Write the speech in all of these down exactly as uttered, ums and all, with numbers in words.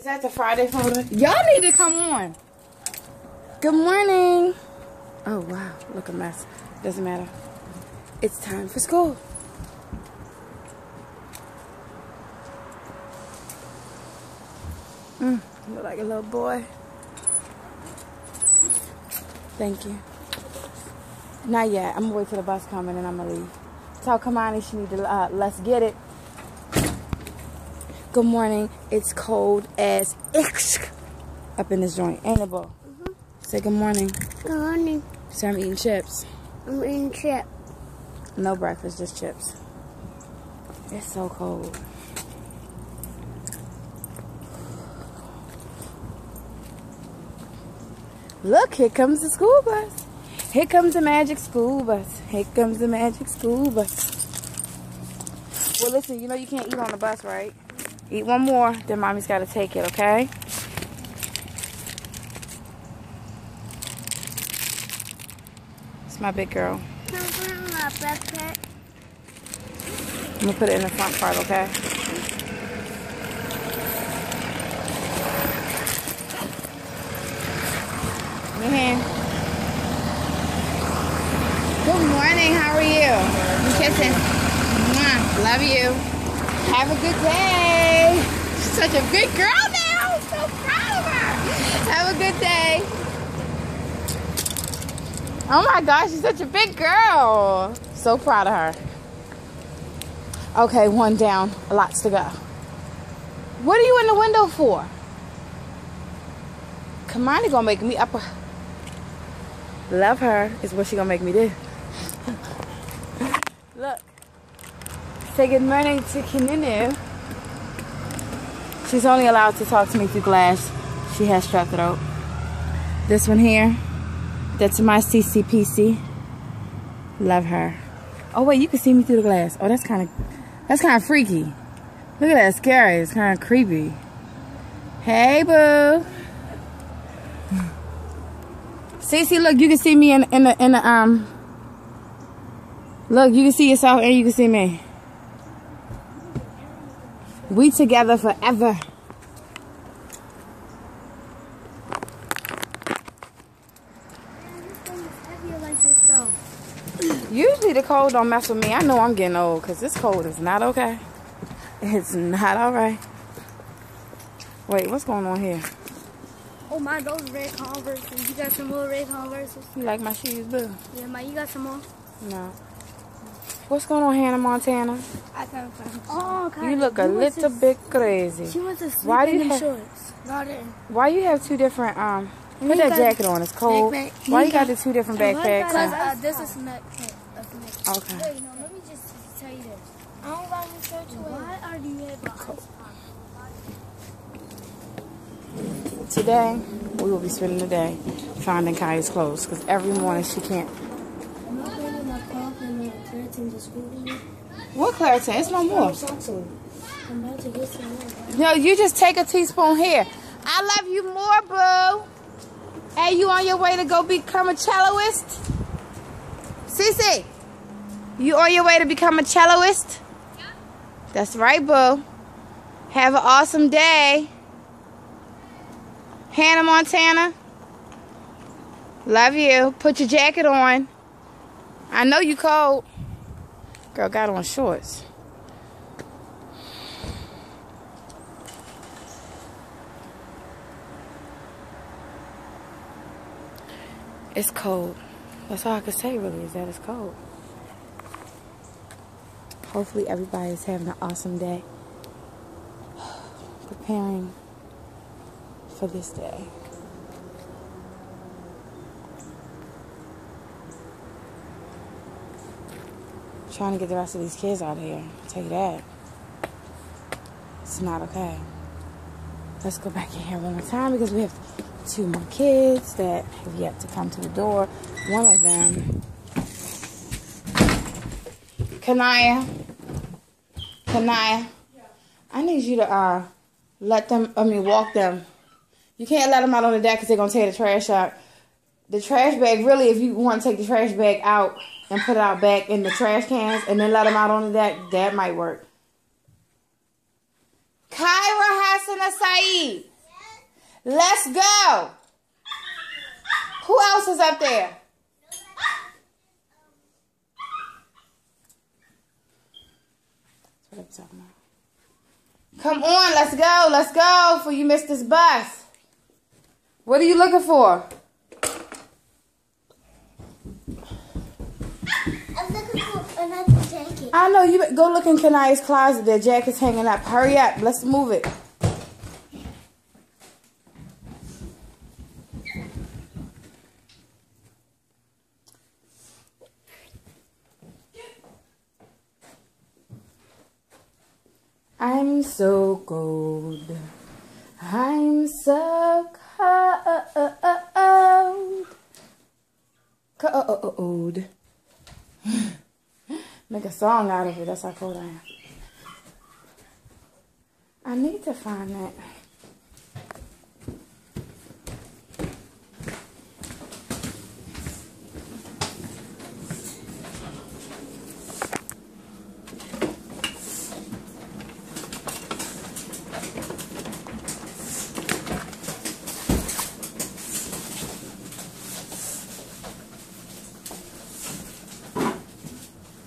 that the Friday photo? Y'all need to come on. Good morning. Oh, wow. Look a mess. Doesn't matter. It's time for school. Mm, look like a little boy. Thank you. Not yet. I'm going to wait till the bus comes and then I'm going to leave. Tell Kamani she need to, uh, let's get it. Good morning. It's cold as X up in this joint. Ain't it, Bo? Mm-hmm. Say good morning. Good morning. So I'm eating chips. I'm eating chips. No breakfast, just chips. It's so cold. Look, here comes the school bus. Here comes the magic school bus. Here comes the magic school bus. Well, listen, you know you can't eat on the bus, right? Eat one more, then mommy's got to take it, okay? It's my big girl. Can I put it in my backpack? I'm going to put it in the front part, okay? Your hand. Good morning, how are you? I'm kissing. Mwah. Love you. Have a good day. She's such a big girl now. I'm so proud of her. Have a good day. Oh my gosh, she's such a big girl. So proud of her. Okay, one down. Lots to go. What are you in the window for? Kamani gonna make me up. A... Love her is what she gonna make me do. Look. Say good morning to Kininu. She's only allowed to talk to me through glass. She has strep throat. This one here, that's my C C P C. Love her. Oh wait, you can see me through the glass. Oh, that's kind of, that's kind of freaky. Look at that, it's scary. It's kind of creepy. Hey, boo. Cece, look, you can see me in in the in the um. Look, you can see yourself and you can see me. We together forever. Usually the cold don't mess with me. I know I'm getting old because this cold is not okay. It's not alright. Wait, what's going on here? Oh my, those red Converses. You got some more red Converses? You like my shoes, boo? Yeah, my, you got some more? No. What's going on, Hannah Montana? I can't find. Oh, God. You look a you little to, bit crazy. She went to sleep why do in you them have, shorts. Not in. Why you have two different, um, put that jacket on, it's cold. Backpack. Why you got the two different backpacks? Because uh, this is neck pack. Okay. Wait, no, let me just tell you this. I don't got any shirts. Why are you having cold? Today, we will be spending the day finding Kaya's clothes because every morning she can't. I'm not bringing my cough and my Claritin to school today. What Claritin? It's no more. I'm about to get some more. No, you just take a teaspoon here. I love you more, boo. Hey, you on your way to go become a celloist? Cece, you on your way to become a celloist? Yeah. That's right, boo. Have an awesome day. Hannah Montana, love you. Put your jacket on. I know you cold. Girl got on shorts. It's cold. That's all I can say really is that it's cold. Hopefully everybody is having an awesome day. Preparing for this day. Trying to get the rest of these kids out of here. I'll tell you that. It's not okay. Let's go back in here one more time because we have two more kids that have yet to come to the door. One of them, Kanaya. Kanaya. I need you to uh let them, I mean walk them. You can't let them out on the deck because they're going to tear the trash out. The trash bag, really, if you want to take the trash bag out and put it out back in the trash cans and then let them out on the deck, that might work. Kyra Hassan Saeed. Let's go. Who else is up there? That's what I'm talking about. Come on, let's go. Let's go before you miss this bus. What are you looking for? I'm looking for another jacket. I know. You go look in Kanaya's closet. Their jacket's hanging up. Hurry up. Let's move it. I'm so cold. I'm so cold. Cold. Make a song out of it. That's how cold I am. I need to find that.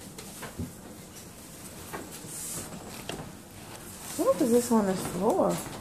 What is this on this floor?